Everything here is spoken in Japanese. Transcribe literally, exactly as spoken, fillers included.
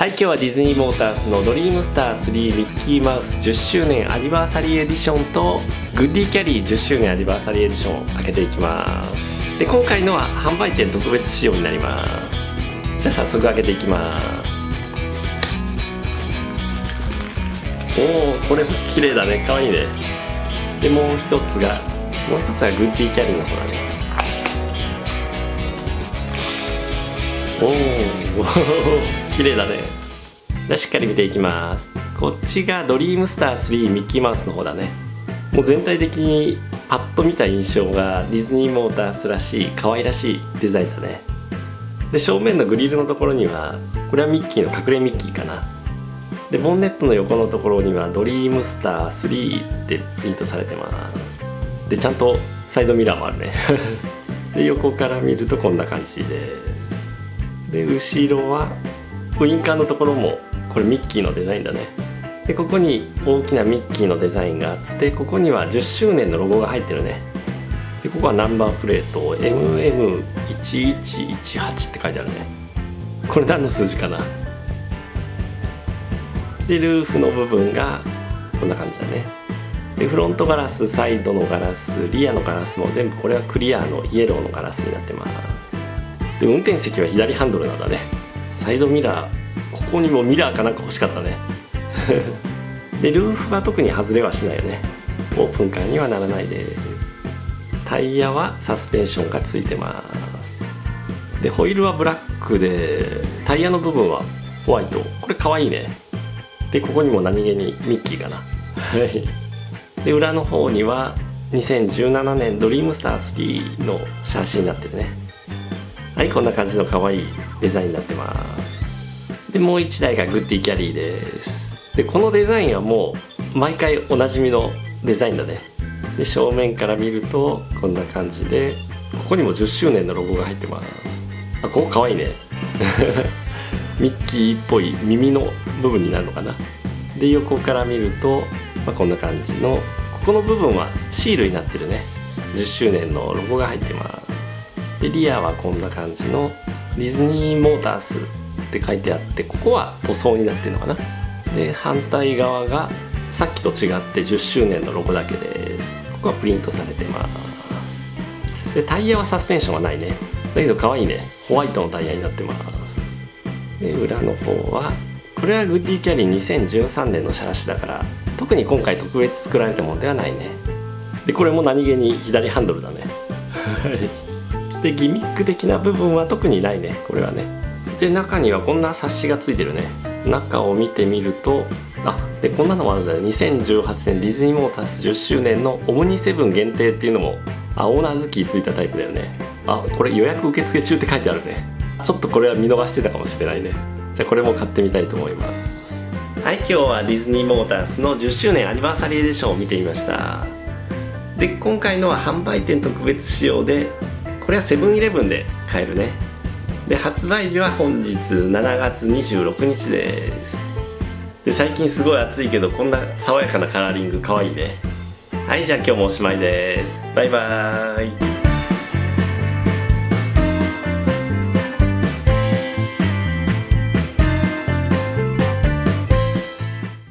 はい、今日はディズニーモータースのドリームスタースリーミッキーマウスじゅっしゅうねんアニバーサリーエディションとグッディキャリーじゅっしゅうねんアニバーサリーエディションを開けていきます。で、今回のは販売店特別仕様になります。じゃあ早速開けていきます。おお、これ綺麗だね、かわいいね。で、もう一つがもう一つがグッディキャリーの方だね。おお綺麗だね。じゃあしっかり見ていきます。こっちがドリームスタースリーミッキーマウスの方だね。もう全体的にパッと見た印象がディズニーモータースらしい可愛らしいデザインだね。で、正面のグリルのところにはこれはミッキーの隠れミッキーかな。で、ボンネットの横のところにはドリームスタースリーってプリントされてます。で、ちゃんとサイドミラーもあるねで、横から見るとこんな感じです。で、後ろはウインカーのところもこれミッキーのデザインだね。で、ここに大きなミッキーのデザインがあって、ここにはじゅっしゅうねんのロゴが入ってるね。で、ここはナンバープレート エムエムいちいちいちはち って書いてあるね。これ何の数字かな。で、ルーフの部分がこんな感じだね。で、フロントガラス、サイドのガラス、リアのガラスも全部これはクリアのイエローのガラスになってます。で、運転席は左ハンドルなんだね。サイドミラー、ここにもミラーかなんか欲しかったねで、ルーフは特に外れはしないよね。オープンカーにはならないです。タイヤはサスペンションがついてます。で、ホイールはブラックで、タイヤの部分はホワイト。これかわいいね。で、ここにも何気にミッキーかなで、裏の方にはにせんじゅうななねんドリームスタースリーの写真になってるね。はい、こんな感じの可愛いデザインになってます。で、もういちだいがグッディキャリーです。で、このデザインはもう毎回おなじみのデザインだね。で、正面から見るとこんな感じで、ここにもじゅっしゅうねんのロゴが入ってます。あ、ここ可愛いねミッキーっぽい耳の部分になるのかな。で、横から見ると、まあ、こんな感じの、ここの部分はシールになってるね。じゅっしゅうねんのロゴが入ってます。で、リアはこんな感じのディズニーモータースって書いてあって、ここは塗装になってるのかな。で、反対側がさっきと違ってじゅっしゅうねんのロゴだけです。ここはプリントされてます。で、タイヤはサスペンションはないね。だけど可愛いね。ホワイトのタイヤになってます。で、裏の方はこれはグッディキャリーにせんじゅうさんねんのシャーシだから、特に今回特別作られたものではないね。で、これも何気に左ハンドルだねで、ギミック的な部分は特にないね、これはね。で、中にはこんな冊子がついてるね。中を見てみると、あ、で、こんなのもあるんだよ。にせんじゅうはちねんディズニーモータースじゅっしゅうねんのオムニセブン限定っていうのも、あ、オーナーズキーついたタイプだよね。あ、これ予約受付中って書いてあるね。ちょっとこれは見逃してたかもしれないね。じゃあこれも買ってみたいと思います。はい、今日はディズニーモータースのじゅっしゅうねんアニバーサリーエディションを見てみました。で、今回のは販売店特別仕様で、これはセブンイレブンで買えるね。で、発売日は本日しちがつにじゅうろくにちです。で、最近すごい暑いけど、こんな爽やかなカラーリングかわいいね。はい、じゃあ今日もおしまいです。バイバーイ。